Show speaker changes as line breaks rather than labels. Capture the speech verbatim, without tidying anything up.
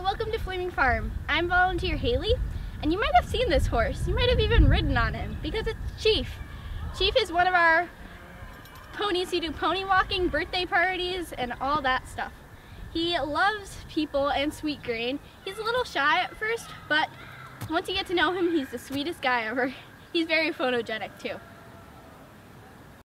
welcome to Flaming Farm. I'm volunteer Hailey, and you might have seen this horse. You might have even ridden on him because it's Chief. Chief is one of our ponies who do pony walking, birthday parties, and all that stuff. He loves people and sweet grain. He's a little shy at first, but once you get to know him, he's the sweetest guy ever. He's very photogenic too.